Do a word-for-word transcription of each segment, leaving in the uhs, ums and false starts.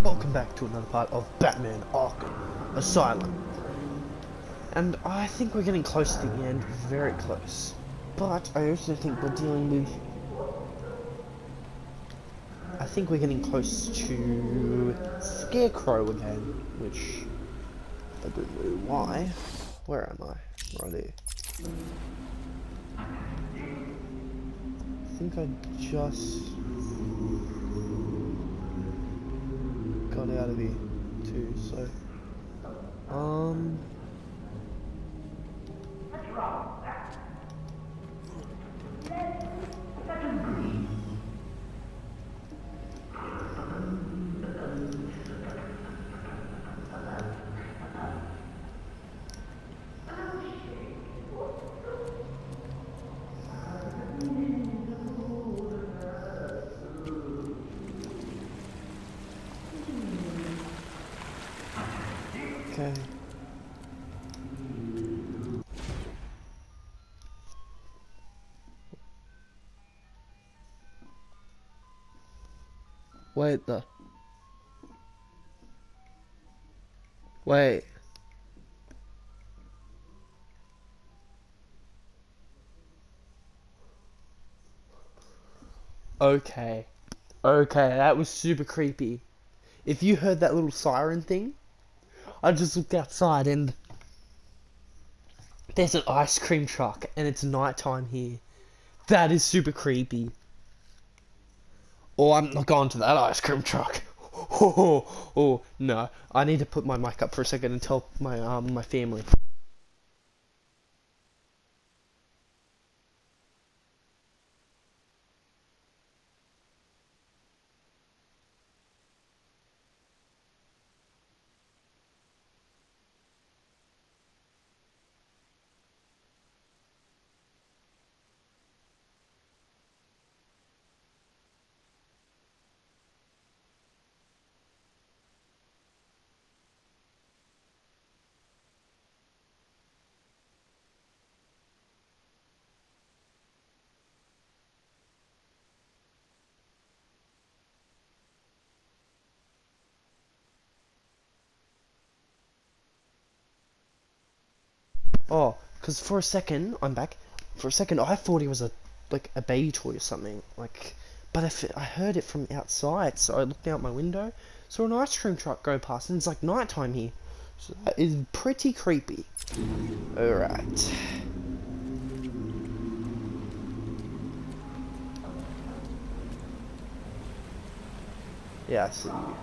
welcome back to another part of Batman Arkham Asylum. And I think we're getting close to the end, very close. But I also think we're dealing with... I think we're getting close to Scarecrow again, which I don't know why. Where am I? Right here. I think I just got out of here too, so um okay. Wait the Wait. Okay. Okay, that was super creepy. If you heard that little siren thing, I just looked outside and there's an ice cream truck and it's nighttime here. That is super creepy. Oh, I'm not going to that ice cream truck. Oh, oh, oh, no. I need to put my mic up for a second and tell my um my family. Oh, because for a second, I'm back. For a second, I thought he was a like a baby toy or something. Like, but if it, I heard it from outside, so I looked out my window, saw an ice cream truck go past, and it's like nighttime here. So that is pretty creepy. All right. Yeah, I see you.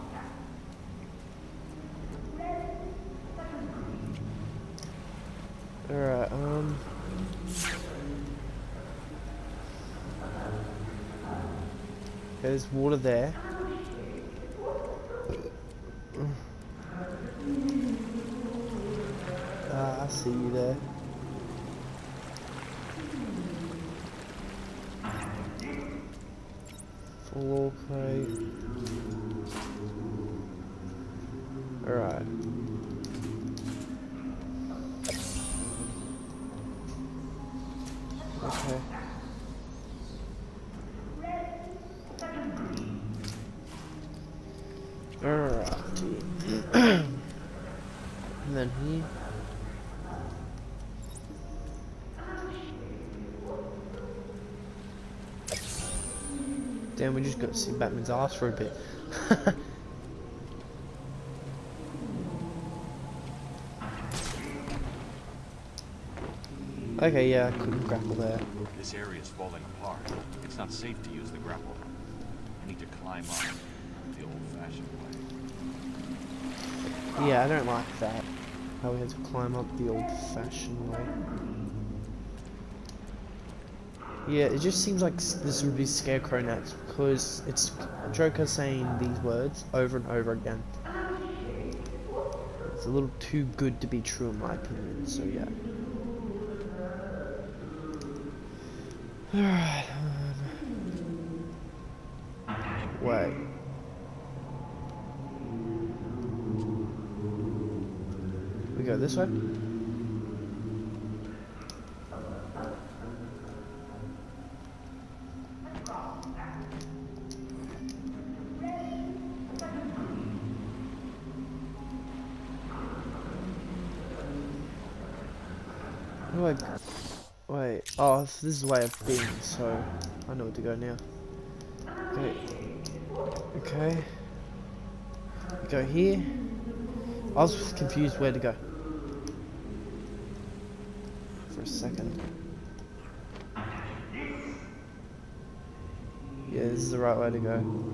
Alright, um... there's water there. Ah, I see you there. Floor crate. Alright. Okay. Alright. And then here. Damn, we just got to see Batman's ass for a bit. Okay, yeah, I couldn't grapple there. This area is falling apart. It's not safe to use the grapple. I need to climb up the old-fashioned way. Yeah, I don't like that. How we had to climb up the old-fashioned way. Yeah, it just seems like this would be Scarecrow next, because it's Joker saying these words over and over again. It's a little too good to be true in my opinion, so yeah. Alright, um... wait. We go this way? do I... Wait. Oh, this is the way I've been, so I know where to go now. Okay. Okay. Go here. I was confused where to go. For a second. Yeah, this is the right way to go.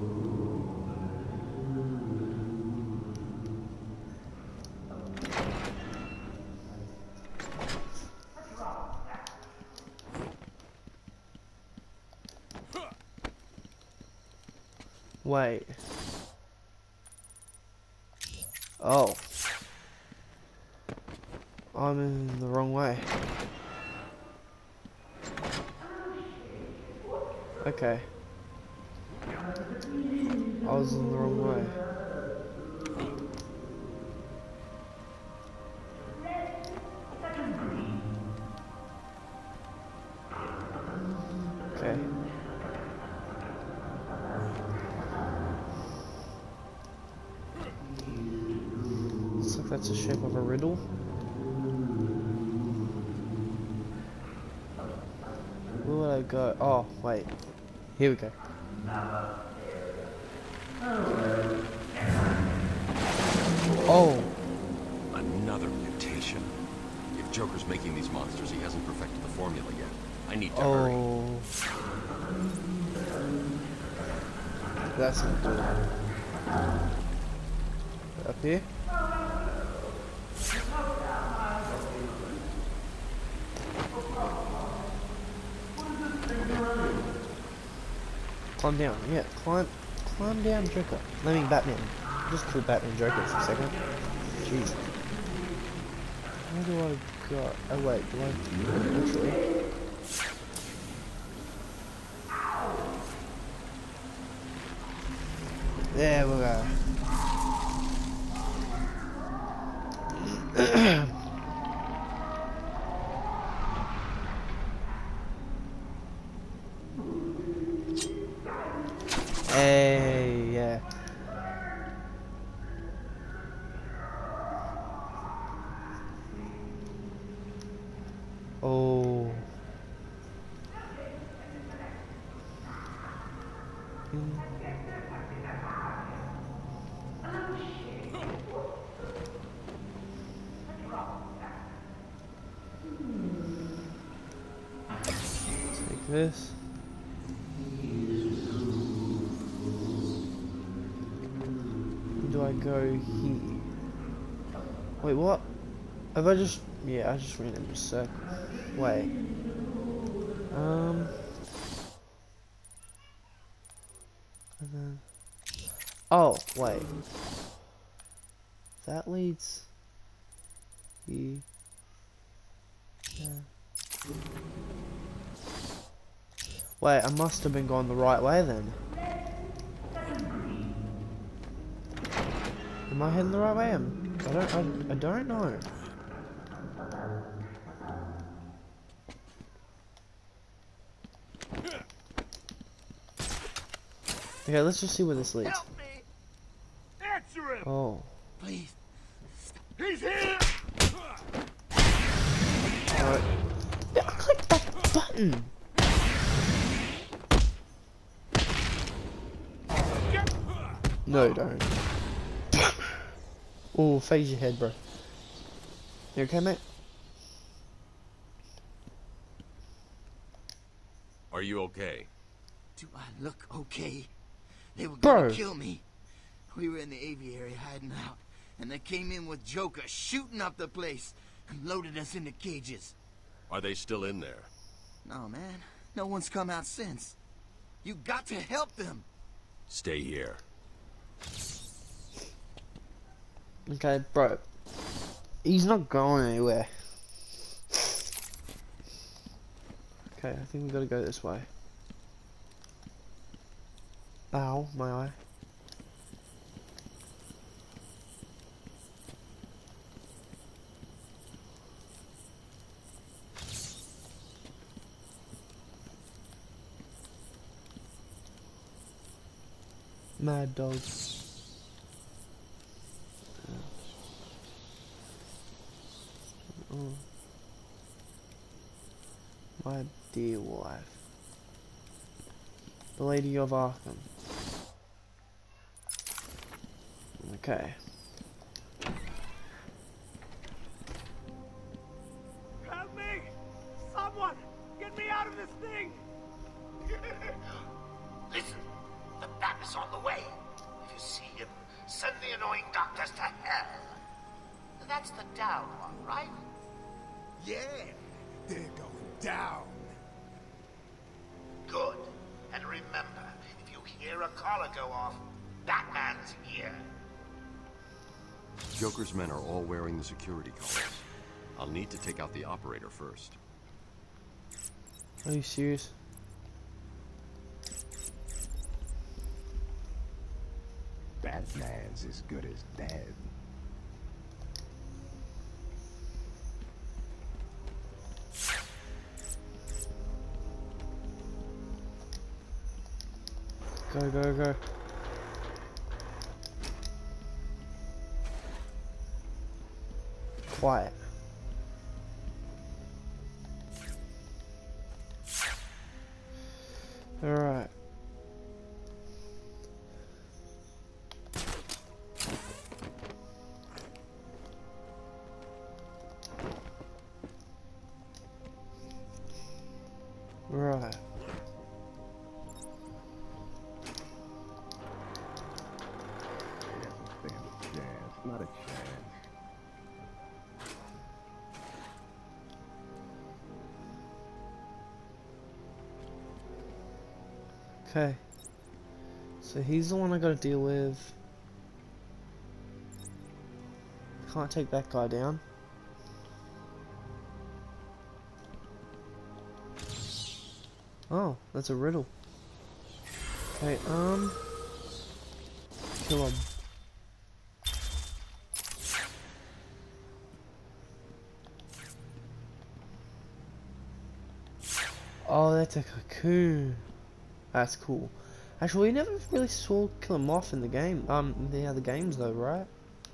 Wait. Oh. I'm in the wrong way. Okay. I was in the wrong way. Okay. Looks like that's the shape of a riddle. Where would I go? Oh, wait. Here we go. Oh. Another mutation. If Joker's making these monsters, he hasn't perfected the formula yet. I need to hurry. Oh. That's not good. Up here? Climb down, yeah, climb, climb down, Joker. I mean, Batman. Just call Batman Joker for a second. Jeez. Where do I go? Oh wait, do I actually? There we go. Hey, yeah. Oh. Mm. Take this. Do I go here? Wait, what? Have I just... Yeah, I just ran in a circle. Wait. Um... And then... Oh, wait. That leads... Here. Yeah. Wait, I must have been going the right way then. Am I heading the right way? I'm, I don't. I, I don't know. Okay, let's just see where this leads. Help me! Answer him! Oh. Please. He's here! Alright. Yeah, I clicked that button. No, don't. Oh, phase your head, bro. You okay, mate? Are you okay? Do I look okay? They were Bro. gonna kill me. We were in the aviary hiding out, and they came in with Joker shooting up the place and loaded us into cages. Are they still in there? No, man. No one's come out since. You got to help them. Stay here. Okay, bro. He's not going anywhere. Okay, I think we gotta go this way. Ow, my eye. Mad dog. Oh. My dear wife. The Lady of Arkham. Okay. Help me! Someone! Get me out of this thing! Listen, the bat is on the way. If you see him, send the annoying doctors to hell. That's the down one, right? Yeah, they're going down. Good. And remember, if you hear a collar go off, Batman's here. Joker's men are all wearing the security collars. I'll need to take out the operator first. Are you serious? Batman's as good as dead. Go, go, go. Quiet. Alright. Right. Not a chance. Okay. So he's the one I gotta deal with. Can't take that guy down. Oh, that's a riddle. Okay, um... kill him. Oh, that's a cocoon. That's cool. Actually, we never really saw kill him off in the game. Um, in the other games though, right?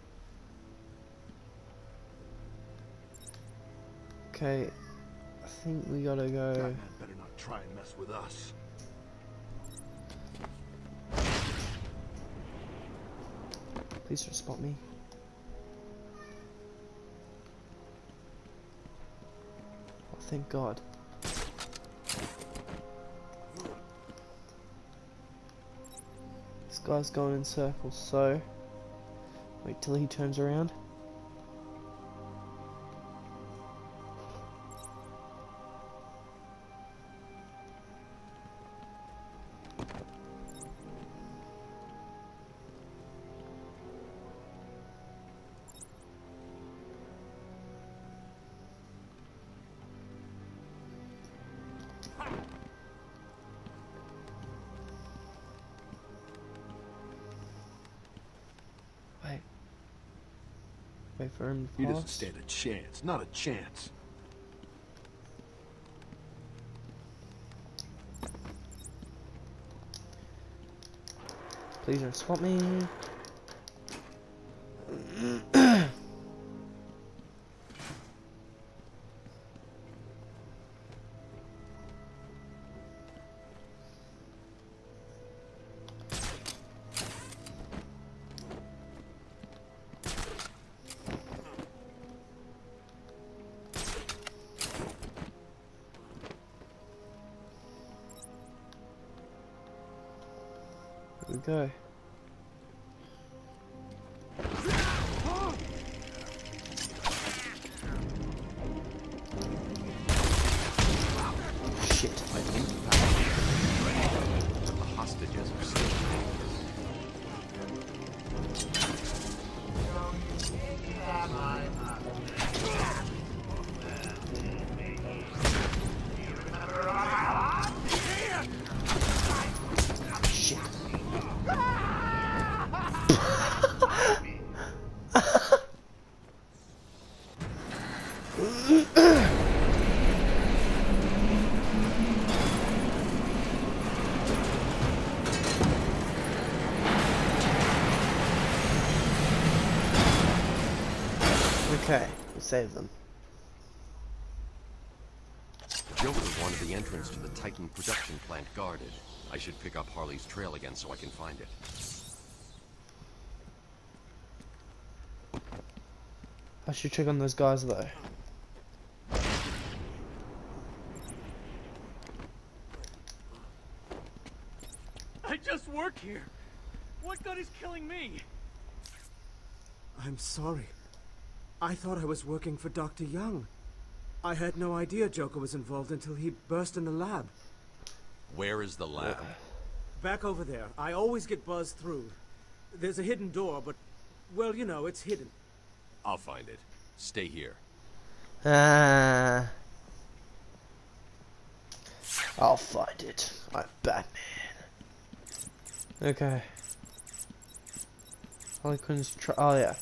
Okay, I think we gotta go. Batman better not try and mess with us. Please don't spot me. Oh, thank God. This guy's going in circles, so wait till he turns around. Wait. Wait for him to He pass. doesn't stand a chance. Not a chance. Please don't spot me. Here we go. Shit. I think that but the hostages are still Shit. Okay, we saved them. Joker wanted the entrance to the Titan production plant guarded. I should pick up Harley's trail again so I can find it. I should check on those guys though. I just work here. What good is killing me? I'm sorry. I thought I was working for Doctor Young. I had no idea Joker was involved until he burst in the lab. Where is the lab? Back over there. I always get buzzed through. There's a hidden door, but, well, you know, it's hidden. I'll find it. Stay here. Ah. I'll find it. I'm Batman. Okay. Harley Quinn's try. Oh yeah.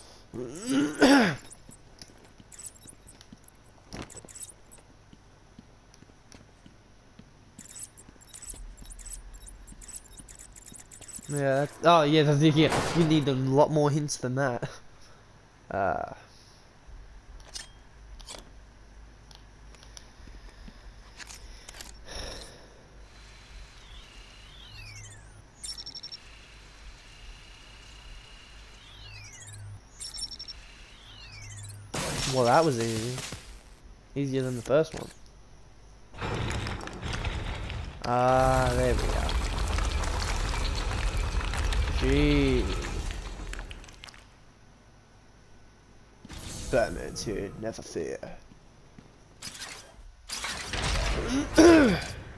Yeah. That, oh yeah. The, yeah. We need a lot more hints than that. Uh. Well, that was easy. Easier than the first one. Ah, uh, there we go. Gee. Batman's here, never fear. Well,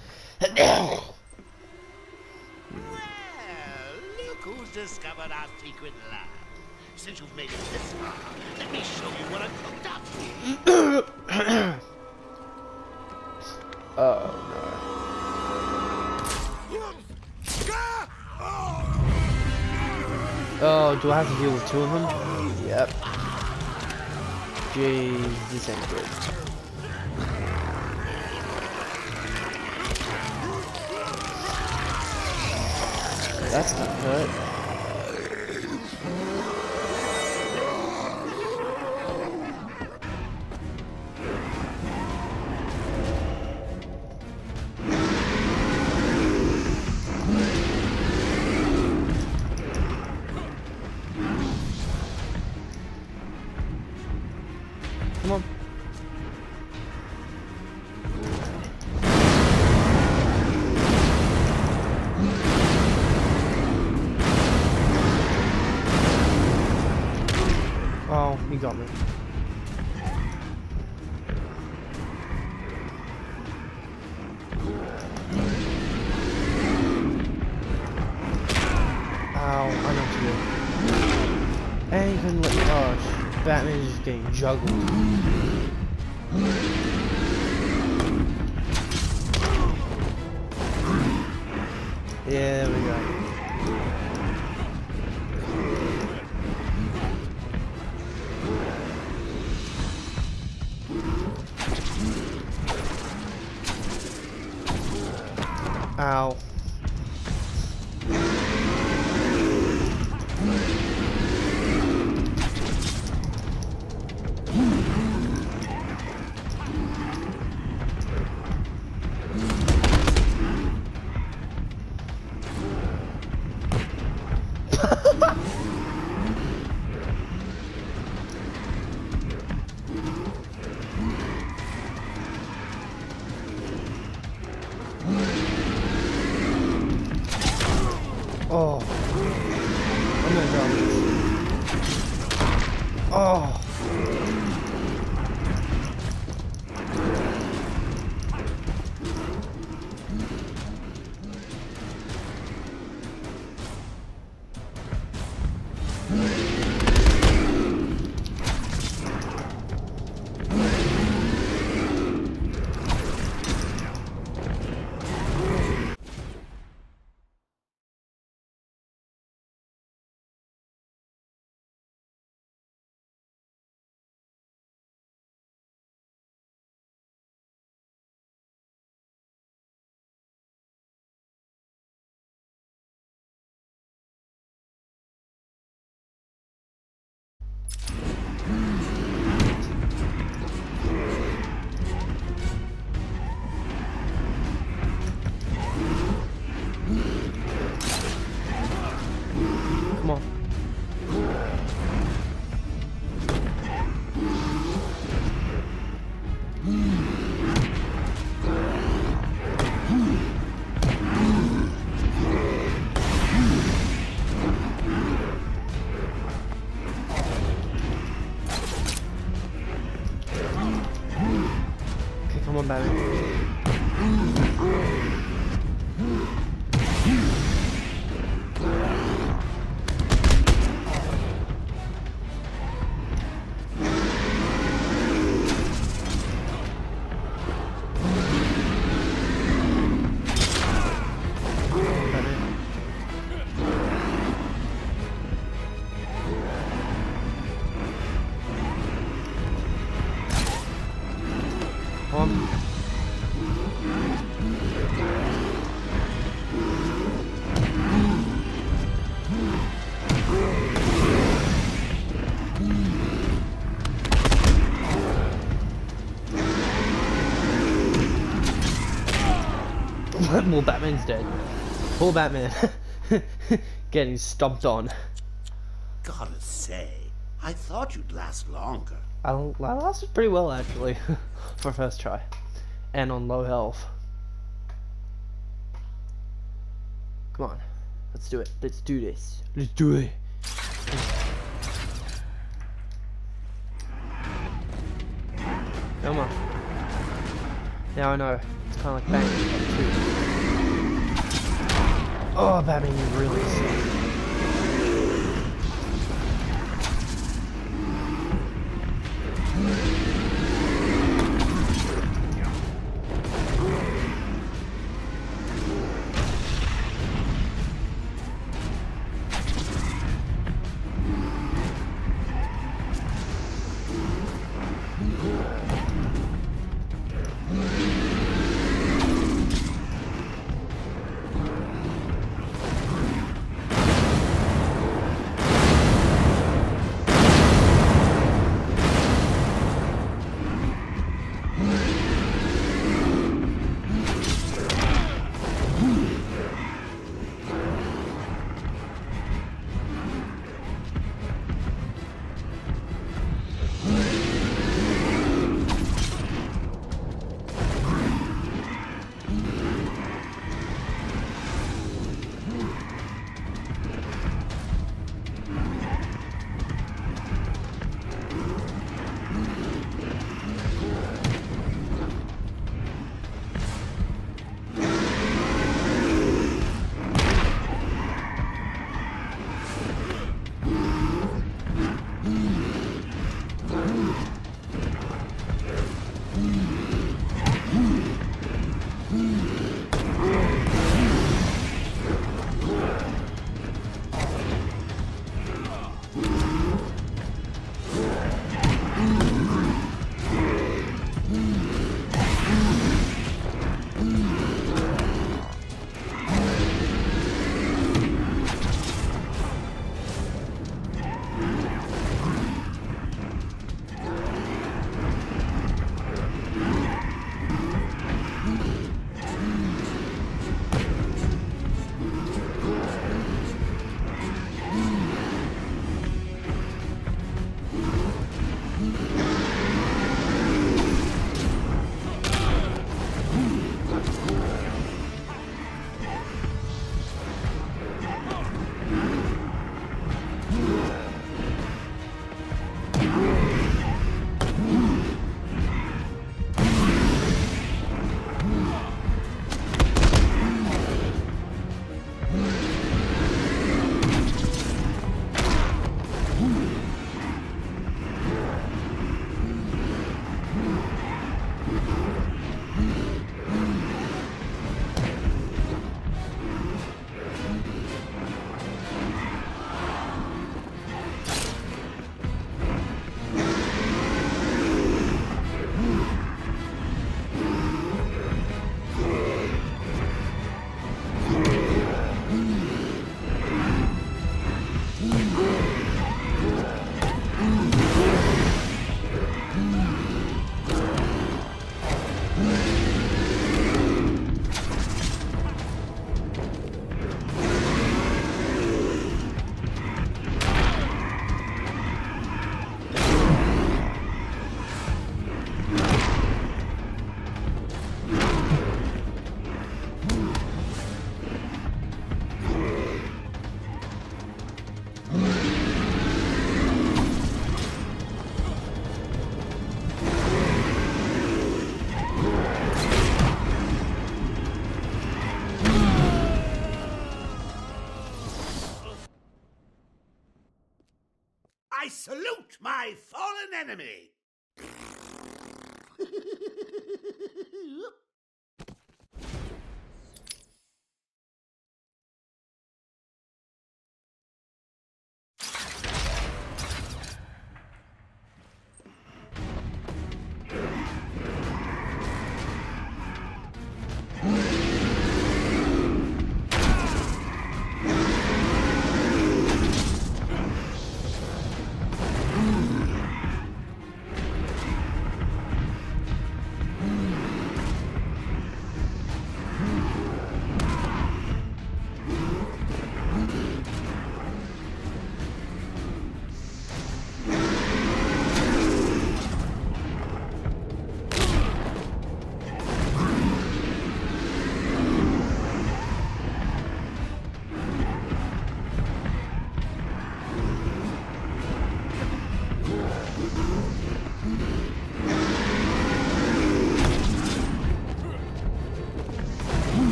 look who's discovered our secret lab. Since you've made it this far, let me show you what I've cooked up. Oh no. Oh, do I have to deal with two of them? Yep. Jeez, this ain't good. That's not hurt. Come on. Oh, he got me. Ow, I know what to do. And he couldn't let me. Oh, Batman is just getting juggled. Yeah, there we go. Ow. Oh, I'm gonna drop this. Oh. Well, Batman's dead. Poor Batman. Getting stomped on. Gotta say, I thought you'd last longer. I, I lasted pretty well, actually, for first try. And on low health. Come on. Let's do it. Let's do this. Let's do it. Come on. Now I know. It's kind of like bang. Oh, Batman, you really suck. I salute my fallen enemy!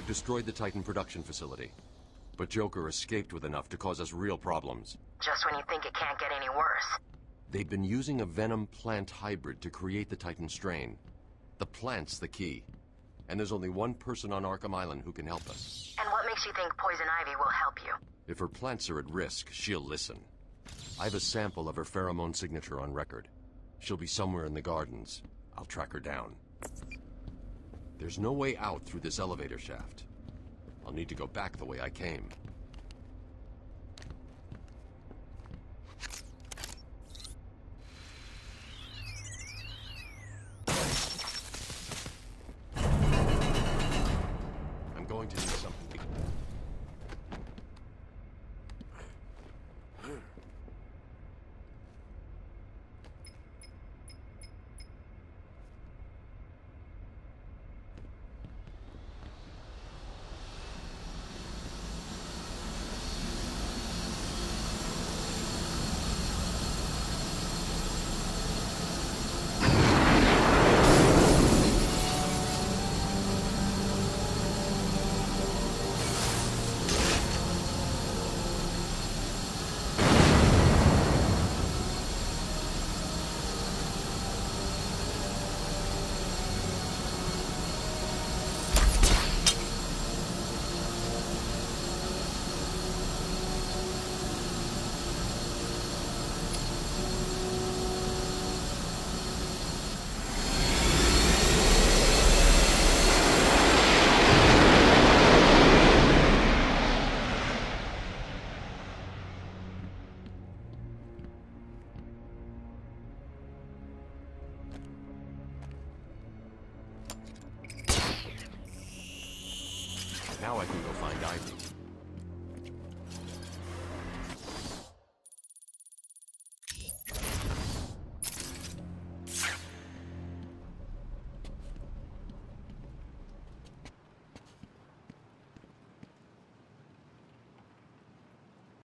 I've destroyed the Titan production facility. But Joker escaped with enough to cause us real problems. Just when you think it can't get any worse. They've been using a venom plant hybrid to create the Titan strain. The plant's the key. And there's only one person on Arkham Island who can help us. And what makes you think Poison Ivy will help you? If her plants are at risk, she'll listen. I have a sample of her pheromone signature on record. She'll be somewhere in the gardens. I'll track her down. There's no way out through this elevator shaft. I'll need to go back the way I came. I'm going to need something. Now I can go find Ivy.